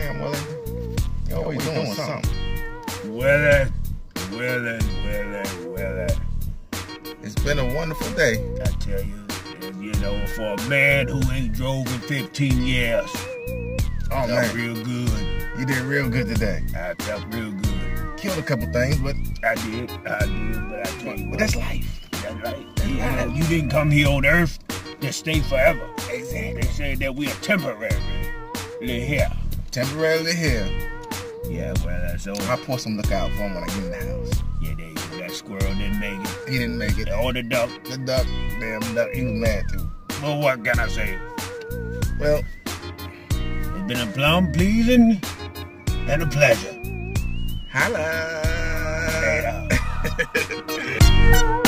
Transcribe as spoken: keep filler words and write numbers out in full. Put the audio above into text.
Man, Willie, you always doing, doing something. Willie, Willie, Willie, Willie. It's been a wonderful day. I tell you, you know, for a man who ain't drove in fifteen years, oh, I felt man. real good. You did real good today. I felt real good. Killed a couple things, but I did, I did, but I tell you but what, that's life. that's life. You know, you didn't come here on earth to stay forever. Exactly. They say that we are temporarily here. Temporarily here. Yeah, well, that's all. I pour some look out for him when I get in the house. Yeah, there you go. That squirrel didn't make it. He didn't make it. Or the duck. The duck, damn duck, he was mad too. Well, what can I say? Well, It's been a plum pleasing and a pleasure. holla. Later.